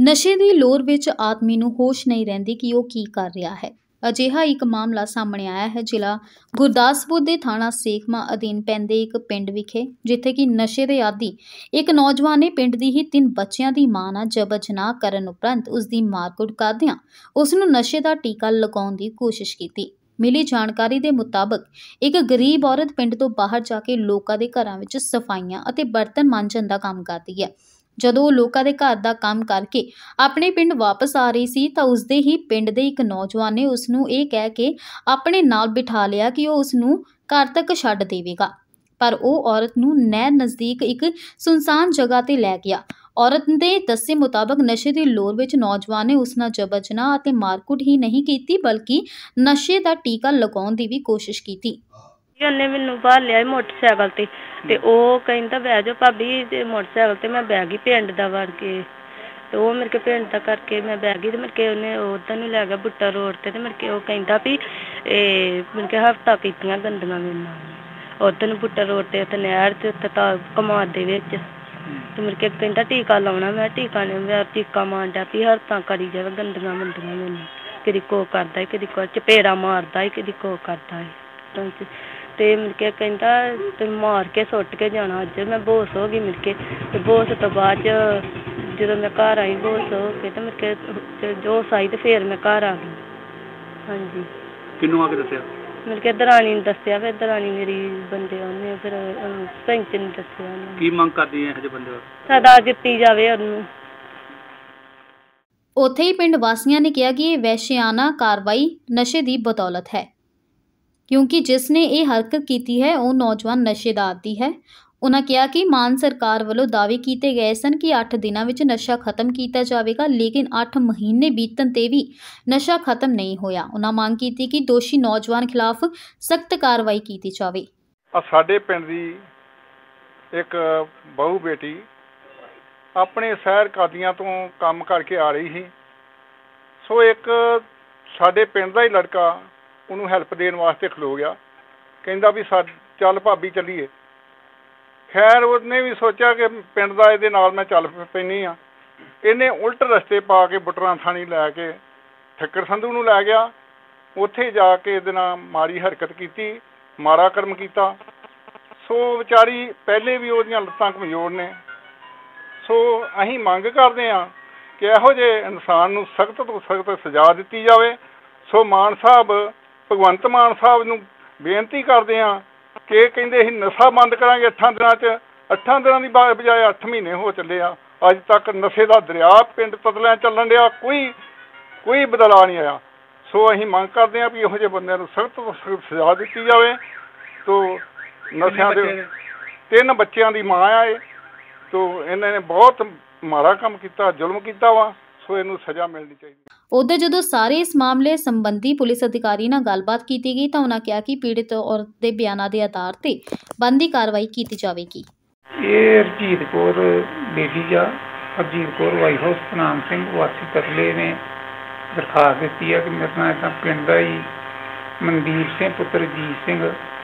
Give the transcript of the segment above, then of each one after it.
ਨਸ਼ੇ ਦੀ ਲੋਰ ਵਿੱਚ ਆਦਮੀ ਨੂੰ ਹੋਸ਼ ਨਹੀਂ ਰਹਿੰਦੀ ਕਿ ਉਹ ਕੀ ਕਰ ਰਿਹਾ ਹੈ। ਅਜਿਹਾ ਇੱਕ ਮਾਮਲਾ ਸਾਹਮਣੇ ਆਇਆ ਹੈ ਜ਼ਿਲ੍ਹਾ ਗੁਰਦਾਸਪੁਰ ਦੇ ਥਾਣਾ ਸੇਖਵਾਂ ਅਧੀਨ ਪੈਂਦੇ ਇੱਕ ਪਿੰਡ ਵਿਖੇ, ਜਿੱਥੇ ਕਿ ਨਸ਼ੇ ਦੇ ਆਦੀ ਇੱਕ ਨੌਜਵਾਨ ਨੇ ਪਿੰਡ ਦੀ ਹੀ 3 ਬੱਚਿਆਂ ਦੀ ਮਾਂ ਨਾਲ ਜਬਰ ਜਨਾਹ ਕਰਨ ਉਪਰੰਤ ਉਸ ਦੀ ਮਾਰਕੁੱਟ ਕਰਦਿਆਂ ਉਸ ਨੂੰ ਨਸ਼ੇ ਦਾ ਟੀਕਾ ਲਗਾਉਣ ਦੀ ਕੋਸ਼ਿਸ਼ ਕੀਤੀ। ਮਿਲੀ ਜਾਣਕਾਰੀ ਦੇ ਮੁਤਾਬਕ ਇੱਕ ਗਰੀਬ ਔਰਤ ਪਿੰਡ ਤੋਂ ਬਾਹਰ ਜਾ ਕੇ ਲੋਕਾਂ ਦੇ ਘਰਾਂ ਵਿੱਚ ਸਫਾਈਆਂ ਅਤੇ ਬਰਤਨ ਮਾਂਜਣ ਦਾ ਕੰਮ ਕਰਦੀ ਹੈ। ਜਦੋਂ ਉਹ ਲੋਕਾਂ ਦੇ ਘਰ ਦਾ ਕੰਮ ਕਰਕੇ ਆਪਣੇ ਪਿੰਡ ਵਾਪਸ ਆ ਰਹੀ ਸੀ ਤਾਂ ਉਸਦੇ ਹੀ ਪਿੰਡ ਦੇ ਇੱਕ ਨੌਜਵਾਨ ਨੇ ਉਸ ਨੂੰ ਇਹ ਕਹਿ ਕੇ ਆਪਣੇ ਨਾਲ ਬਿਠਾ ਲਿਆ ਕਿ ਉਹ ਉਸ ਨੂੰ ਘਰ ਤੱਕ ਛੱਡ ਦੇਵੇਗਾ, ਪਰ ਉਹ ਔਰਤ ਨੂੰ ਨਹਿਰ ਨਜ਼ਦੀਕ ਇੱਕ ਸੁਨਸਾਨ ਜਗ੍ਹਾ ਤੇ ਲੈ ਗਿਆ। ਔਰਤ ਦੇ ਦੱਸੇ ਮੁਤਾਬਕ ਨਸ਼ੇ ਦੀ ਲੋਰ ਵਿੱਚ ਨੌਜਵਾਨ ਨੇ ਉਸ ਨਾਲ ਜਬਰ ਜਨਾਹ ਅਤੇ ਮਾਰਕੁੱਟ ਹੀ ਨਹੀਂ ਕੀਤੀ, ਬਲਕਿ ਨਸ਼ੇ ਦਾ ਟੀਕਾ ਲਗਾਉਣ ਦੀ ਵੀ ਕੋਸ਼ਿਸ਼ ਕੀਤੀ। ਉਹਨੇ ਮੈਨੂੰ ਬਾਹਰ ਲਿਆ ਮੋਟਰਸਾਈਕਲ ਤੇ ਉਹ ਕਹਿੰਦਾ ਬਹਿ ਜਾਓ ਭਾਬੀ, ਤੇ ਮੋਟਰਸਾਈਕਲ ਤੇ ਮੈਂ ਬਹਿ ਗਈ ਪਿੰਡ ਦਾ ਵੜ ਕੇ, ਤੇ ਉਹ ਮੇਰੇ ਕੇ ਪਿੰਡ ਦਾ ਕਰਕੇ ਮੈਂ ਬਹਿ ਗਈ ਤੇ ਮੇਰੇ ਕੇ ਉਹਨੇ ਉਧਰ ਨੂੰ ਲੈ ਗਿਆ ਬੁੱਟਾ ਰੋਡ ਤੇ ਮੇਰੇ ਕੇ ਉਹ ਕਹਿੰਦਾ ਵੀ ਇਹ ਮੇਰੇ ਕੇ ਹਫਤਾ ਕੀਤੀਆਂ ਗੰਦੀਆਂ ਮੇਰੇ ਨਾਲ ਉਧਰ ਨੂੰ ਬੁੱਟਾ ਰੋਡ ਤੇ ਉੱਥੇ ਨਹਿਰ ਤੇ ਉੱਤੇ ਤਾਂ ਕਮਾਦ ਦੇ ਵਿੱਚ ਤੇ ਮੇਰੇ ਕੇ ਕਹਿੰਦਾ ਟੀਕਾ ਲਾਉਣਾ। ਮੈਂ ਟੀਕਾ ਨੇ ਮੈਂ ਟੀਕਾ ਮਾਰਦਾ ਵੀ ਹਰਤਾਂ ਕਰੀ ਜਾਵੇ ਗੰਦੀਆਂ ਮੈਨੂੰ, ਕਦੀ ਕੋ ਕਰਦਾ ਕਦੀ ਕੋ ਚਪੇੜਾ ਮਾਰਦਾ ਕਦੀ ਕੋ ਕਰਦਾ ਤੇ ਮਿਲ ਕੇ ਕਹਿੰਦਾ ਤੇ ਮਾਰ ਕੇ ਸੁੱਟ ਕੇ ਜਾਣਾ। ਅੱਜ ਮੈਂ ਬੇਹੋਸ਼ ਹੋ ਗਈ ਮਿਲ ਕੇ, ਤੇ ਬੇਹੋਸ਼ ਤੋਂ ਬਾਅਦ ਜਦੋਂ ਮੈਂ ਘਰ ਆਈ ਬੇਹੋਸ਼ ਹੋ ਕੇ ਤੇ ਮਿਲ ਕੇ ਜੋ ਸਾਈ ਤੇ ਫਿਰ ਮੈਂ ਘਰ ਆ ਗਈ। ਹਾਂਜੀ। ਕਿਹਨੂੰ ਆ ਕੇ ਦੱਸਿਆ? ਮਿਲ ਕੇ ਦਰਾਣੀ ਨੇ ਦੱਸਿਆ, ਫਿਰ ਦਰਾਣੀ ਮੇਰੀ ਬੰਦੇ ਉਹਨੇ ਫਿਰ ਸਰਪੰਚ ਨੇ ਦੱਸਿਆ। ਕੀ ਮੰਗ ਕਰਦੀ ਹੈ ਇਹੋ ਬੰਦੇ? ਸਜ਼ਾ ਦਿੱਤੀ ਜਾਵੇ ਉਹਨੂੰ। ਉੱਥੇ ਹੀ ਪਿੰਡ ਵਾਸੀਆਂ ਨੇ ਕਿਹਾ ਕਿ ਇਹ ਵਹਿਸ਼ਿਆਨਾ ਕਾਰਵਾਈ ਨਸ਼ੇ ਦੀ ਬਦੌਲਤ ਹੈ, ਕਿਉਂਕਿ ਜਿਸ ਨੇ ਇਹ ਹਰਕਤ ਕੀਤੀ ਹੈ ਉਹ ਨੌਜਵਾਨ ਨਸ਼ੇ ਦਾ ਆਦੀ ਹੈ। ਉਹਨਾਂ ਕਿਹਾ ਕਿ ਮਾਨ ਸਰਕਾਰ ਵੱਲੋਂ ਦਾਅਵੇ ਕੀਤੇ ਗਏ ਸਨ ਕਿ 8 ਦਿਨਾਂ ਵਿੱਚ ਨਸ਼ਾ ਖਤਮ ਕੀਤਾ ਜਾਵੇਗਾ, ਲੇਕਿਨ 8 ਮਹੀਨੇ ਬੀਤਣ ਤੇ ਵੀ ਨਸ਼ਾ ਖਤਮ ਨਹੀਂ ਹੋਇਆ। ਉਹਨਾਂ ਮੰਗ ਕੀਤੀ ਕਿ ਦੋਸ਼ੀ ਨੌਜਵਾਨ ਖਿਲਾਫ ਸਖਤ ਕਾਰਵਾਈ ਕੀਤੀ ਜਾਵੇ। ਸਾਡੇ ਪਿੰਡ ਦੀ ਇੱਕ ਬਹੂ ਬੇਟੀ ਆਪਣੇ ਸ਼ਹਿਰ ਕਾਦੀਆਂ ਤੋਂ ਕੰਮ ਕਰਕੇ ਆ ਰਹੀ ਸੀ, ਸੋ ਇੱਕ ਸਾਡੇ ਪਿੰਡ ਦਾ ਹੀ ਲੜਕਾ ਉਹਨੂੰ ਹੈਲਪ ਦੇਣ ਵਾਸਤੇ ਖਲੋ ਗਿਆ, ਕਹਿੰਦਾ ਵੀ ਚੱਲ ਭਾਬੀ ਚੱਲੀਏ। ਖੈਰ ਉਹਨੇ ਵੀ ਸੋਚਿਆ ਕਿ ਪਿੰਡ ਦਾ ਇਹਦੇ ਨਾਲ ਮੈਂ ਚੱਲ ਪੈਂਦੀ ਹਾਂ। ਇਹਨੇ ਉਲਟ ਰਸਤੇ ਪਾ ਕੇ ਬੁੱਟਰਾਂ ਥਾਣੀ ਲੈ ਕੇ ਠੱਕਰ ਸੰਧੂ ਨੂੰ ਲੈ ਗਿਆ। ਉੱਥੇ ਜਾ ਕੇ ਇਹਦੇ ਨਾਲ ਮਾੜੀ ਹਰਕਤ ਕੀਤੀ, ਮਾੜਾ ਕਰਮ ਕੀਤਾ। ਸੋ ਵਿਚਾਰੀ ਪਹਿਲੇ ਵੀ ਉਹਦੀਆਂ ਲੱਤਾਂ ਕਮਜ਼ੋਰ ਨੇ। ਸੋ ਅਸੀਂ ਮੰਗ ਕਰਦੇ ਹਾਂ ਕਿ ਇਹੋ ਜਿਹੇ ਇਨਸਾਨ ਨੂੰ ਸਖਤ ਤੋਂ ਸਖਤ ਸਜ਼ਾ ਦਿੱਤੀ ਜਾਵੇ। ਸੋ ਮਾਨ ਸਾਹਿਬ, ਭਗਵੰਤ ਮਾਨ ਸਾਹਿਬ ਨੂੰ ਬੇਨਤੀ ਕਰਦੇ ਹਾਂ ਕਿ ਕਹਿੰਦੇ ਅਸੀਂ ਨਸ਼ਾ ਬੰਦ ਕਰਾਂਗੇ 8 ਦਿਨਾਂ 'ਚ। 8 ਦਿਨਾਂ ਦੀ ਬਜਾਏ 8 ਮਹੀਨੇ ਹੋ ਚੱਲੇ ਆ, ਅੱਜ ਤੱਕ ਨਸ਼ੇ ਦਾ ਦਰਿਆ ਪਿੰਡ ਤਤਲਿਆਂ ਚੱਲਣ ਡਿਆ, ਕੋਈ ਬਦਲਾਅ ਨਹੀਂ ਆਇਆ। ਸੋ ਅਸੀਂ ਮੰਗ ਕਰਦੇ ਹਾਂ ਵੀ ਇਹੋ ਜਿਹੇ ਬੰਦਿਆਂ ਨੂੰ ਸਖਤ ਤੋਂ ਸਖਤ ਸਜ਼ਾ ਦਿੱਤੀ ਜਾਵੇ। ਤੋ ਨਸ਼ਿਆਂ ਦੇ 3 ਬੱਚਿਆਂ ਦੀ ਮਾਂ ਆ ਇਹ, ਤੋ ਇਹਨਾਂ ਨੇ ਬਹੁਤ ਮਾੜਾ ਕੰਮ ਕੀਤਾ, ਜ਼ੁਲਮ ਕੀਤਾ ਵਾ, ਸੋ ਇਹਨੂੰ ਸਜ਼ਾ ਮਿਲਣੀ ਚਾਹੀਦੀ। ਉਧਰ ਜਦੋਂ ਸਾਰੇ ਇਸ ਮਾਮਲੇ ਸੰਬੰਧੀ ਪੁਲਿਸ ਅਧਿਕਾਰੀ ਨਾਲ ਗੱਲਬਾਤ ਕੀਤੀ ਗਈ ਤਾਂ ਉਹਨਾਂ ਕਿਹਾ ਕਿ ਪੀੜਤ ਔਰਤ ਦੇ ਬਿਆਨਾਂ ਦੇ ਆਧਾਰ ਤੇ ਬਣਦੀ ਕਾਰਵਾਈ ਕੀਤੀ ਜਾਵੇਗੀ। ਇਹ ਹਰਜੀਤ ਕੌਰ ਲੇਡੀ ਆ, ਹਰਜੀਤ ਕੌਰ ਵਾਈਫ ਹਾਊਸ ਸਤਨਾਮ ਸਿੰਘ ਵਾਸੀ ਤਤਲੇ ਨੇ ਦਰਖਾਸਤ ਦਿੱਤੀ ਹੈ ਕਿ ਮੇਰੇ ਨਾਲ ਇੱਦਾਂ ਪਿੰਡ ਦਾ ਹੀ ਮਨਦੀਪ ਸਿੰਘ ਪੁੱਤਰ ਜੀਤ ਸਿੰਘ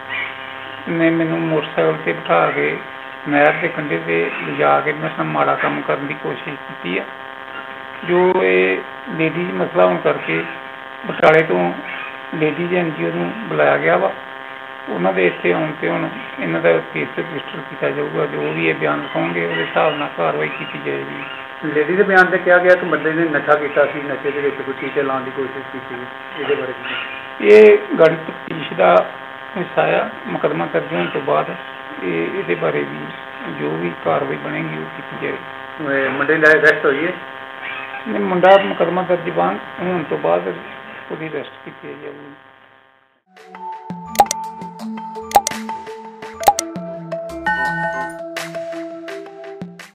ਨੇ ਮੈਨੂੰ ਮੋਟਰਸਾਈਕਲ 'ਤੇ ਬਿਠਾ ਕੇ ਨਹਿਰ ਦੇ ਕੰਢੇ 'ਤੇ ਲਿਜਾ ਕੇ ਮੇਰੇ ਨਾਲ ਮਾੜਾ ਕੰਮ ਕਰਨ ਦੀ ਕੋਸ਼ਿਸ਼ ਕੀਤੀ ਹੈ। ਜੋ ਇਹ ਲੇਡੀਜ਼ ਮਸਲਾ ਹੋਣ ਕਰਕੇ ਬਟਾਲੇ ਤੋਂ ਲੇਡੀਜ਼ NGO ਨੂੰ ਬੁਲਾਇਆ ਗਿਆ ਵਾ। ਉਹਨਾਂ ਦੇ ਇੱਥੇ ਆਉਣ 'ਤੇ ਹੁਣ ਇਹਨਾਂ ਦਾ ਕੇਸ ਰਜਿਸਟਰ ਕੀਤਾ ਜਾਊਗਾ। ਜੋ ਵੀ ਇਹ ਬਿਆਨ ਲਿਖਾਉਣਗੇ ਉਹਦੇ ਹਿਸਾਬ ਨਾਲ ਕਾਰਵਾਈ ਕੀਤੀ ਜਾਏਗੀ। ਲੇਡੀ ਦੇ ਬਿਆਨ 'ਤੇ ਕਿਹਾ ਗਿਆ ਕਿ ਬੰਦੇ ਨੇ ਨਸ਼ਾ ਕੀਤਾ ਸੀ, ਨਸ਼ੇ ਦੇ ਵਿੱਚ ਕੋਈ ਟੀਕੇ ਲਾਉਣ ਦੀ ਕੋਸ਼ਿਸ਼ ਕੀਤੀ, ਇਹਦੇ ਬਾਰੇ ਇਹ ਗਾੜੀ ਤਫਤੀਸ਼ ਦਾ ਹਿੱਸਾ ਆ। ਮੁਕੱਦਮਾ ਦਰਜ ਹੋਣ ਤੋਂ ਬਾਅਦ ਇਹਦੇ ਬਾਰੇ ਵੀ ਜੋ ਵੀ ਕਾਰਵਾਈ ਬਣੇਗੀ ਉਹ ਕੀਤੀ ਜਾਏਗੀ। ਮੁੰਡੇ ਦੀ ਅਰੈਸਟ ਹੋਈ ਹੈ? ਮੁੰਡਾ ਮੁਕੱਦਮਾ ਦਰਜ ਹੋਣ ਤੋਂ ਬਾਅਦ ਉਹਦੀ ਅਰੈਸਟ ਕੀਤੀ ਜਾਊਗੀ।